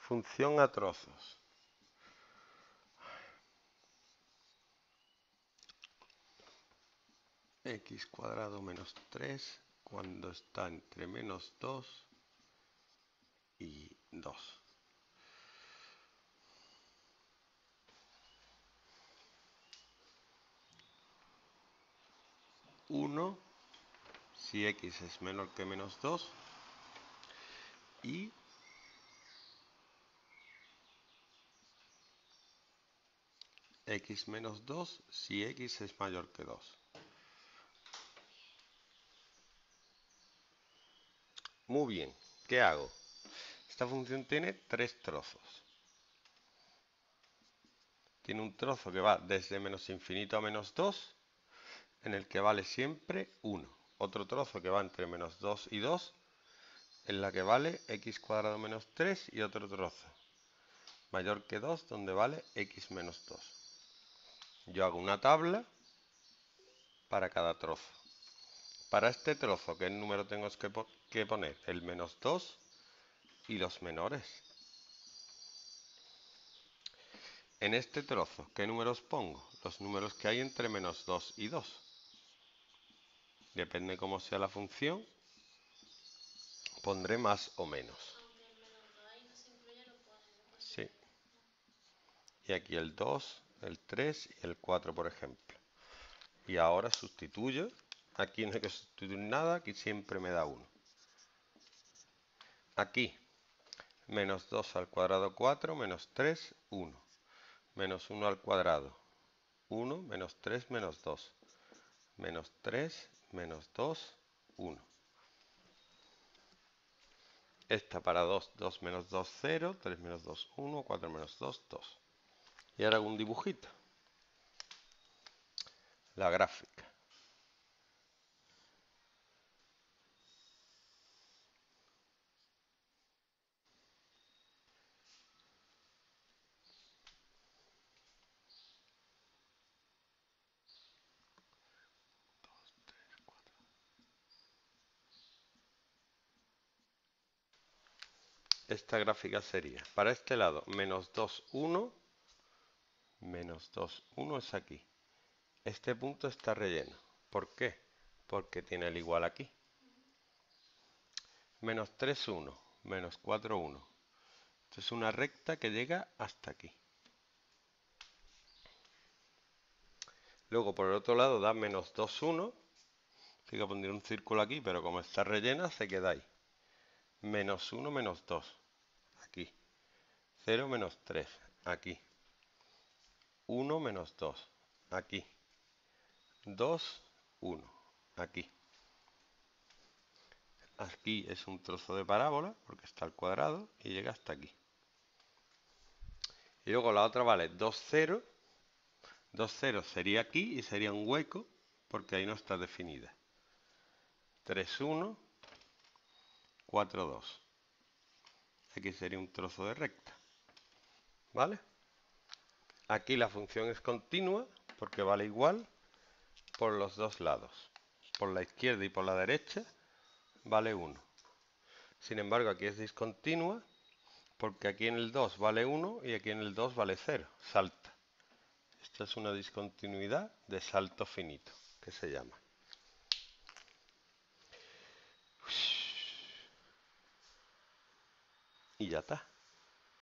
Función a trozos. X cuadrado menos 3 cuando está entre menos 2 y 2. Uno si x es menor que menos 2 y x menos 2 si x es mayor que 2. Muy bien, ¿qué hago? Esta función tiene tres trozos. Tiene un trozo que va desde menos infinito a menos 2, en el que vale siempre 1. Otro trozo que va entre menos 2 y 2, en la que vale x cuadrado menos 3, y otro trozo mayor que 2, donde vale x menos 2. Yo hago una tabla para cada trozo. Para este trozo, ¿qué número tengo que poner? El menos 2 y los menores. En este trozo, ¿qué números pongo? Los números que hay entre menos 2 y 2. Depende cómo sea la función, pondré más o menos. Sí. Y aquí el 2, el 3 y el 4, por ejemplo. Y ahora sustituyo. Aquí no hay que sustituir nada, aquí siempre me da 1. Aquí, menos 2 al cuadrado 4, menos 3, 1. Menos 1 al cuadrado, 1, menos 3, menos 2. Menos 3, menos 2, 1. Esta para 2, 2 menos 2, 0, 3 menos 2, 1, 4 menos 2, 2. Y ahora hago un dibujito. La gráfica. Esta gráfica sería, para este lado, menos 2, 1, menos 2, 1 es aquí. Este punto está relleno. ¿Por qué? Porque tiene el igual aquí. Menos 3, 1, menos 4, 1. Esto es una recta que llega hasta aquí. Luego por el otro lado da menos 2, 1. Tengo que poner un círculo aquí, pero como está rellena se queda ahí. Menos 1, menos 2. Aquí. 0, menos 3. Aquí. 1, menos 2. Aquí. 2, 1. Aquí. Aquí es un trozo de parábola, porque está al cuadrado, y llega hasta aquí. Y luego la otra vale 2, 0. 2, 0 sería aquí y sería un hueco, porque ahí no está definida. 3, 1, 4, 2. Aquí sería un trozo de recta. ¿Vale? Aquí la función es continua, porque vale igual por los dos lados. Por la izquierda y por la derecha vale 1. Sin embargo, aquí es discontinua, porque aquí en el 2 vale 1 y aquí en el 2 vale 0. Salta. Esta es una discontinuidad de salto finito, que se llama. Y ya está.